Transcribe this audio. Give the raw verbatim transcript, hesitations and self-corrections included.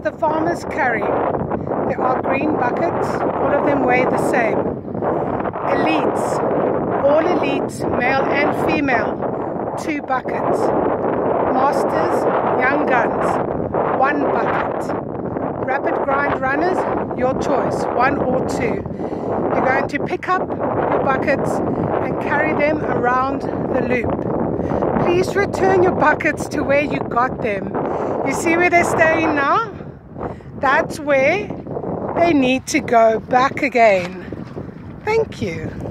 the farmers carry. There are green buckets, all of them weigh the same. Elites, all elites, male and female, two buckets. Masters, young guns, one bucket. Rapid grind runners, your choice, one or two. You're going to pick up your buckets and carry them around the loop. Please return your buckets to where you got them. You see where they're staying now? That's where they need to go back again. Thank you.